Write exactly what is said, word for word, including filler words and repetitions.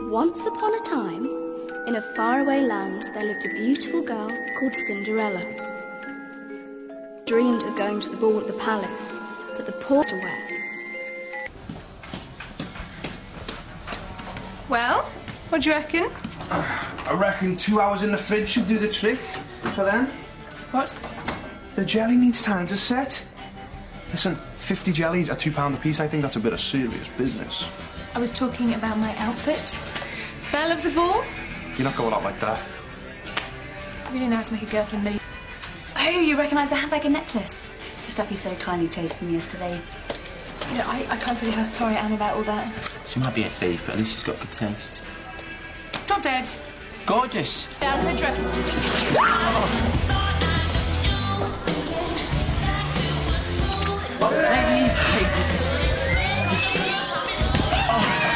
Once upon a time, in a faraway land, there lived a beautiful girl called Cinderella. Dreamed of going to the ball at the palace, but the poor to wear. Well, what do you reckon? I reckon two hours in the fridge should do the trick. For then. What? The jelly needs time to set. Listen, fifty jellies at two pound a piece, I think that's a bit of serious business. I was talking about my outfit. Belle of the ball? You're not going out like that. I really know how to make a girlfriend me. Oh, you recognise the handbag and necklace? The stuff you so kindly chose from yesterday. You know, I, I can't tell you how sorry I am about all that. She might be a thief, but at least she's got good taste. Drop dead. Gorgeous. Down the dress. Ladies, ladies. Oh.